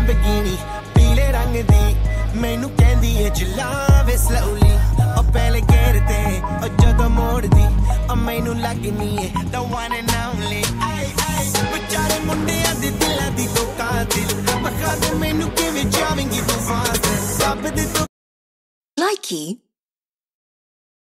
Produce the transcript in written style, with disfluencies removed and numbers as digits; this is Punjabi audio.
ਲੈਂਬਗੀਨੀ ਪੀਲੇ ਰੰਗ ਦੀ ਮੈਨੂੰ ਕਹਿੰਦੀ ਏ ਚਲਾਵੇ slowly ਉਹ ਪਹਿਲੇ ਗੇਰ ਤੇ ਉਹ ਜਦੋਂ ਮੋੜਦੀ ਉਹ ਮੈਨੂੰ ਲੱਗਨੀ ਏ the one and only ਵਿਚਾਰੇ ਮੁੰਡਿਆਂ ਦੇ ਦਿਲਾਂ ਦੀ ਤੂੰ ਕਾਤਿਲ ਬਖਾ ਦੇ ਮੈਨੂੰ ਕਿਵੇਂ ਜਾਵੇਂਗੀ ਤੂੰ ਫਾਸਟ ਰੱਬ ਦੇ ਤੂੰ Likey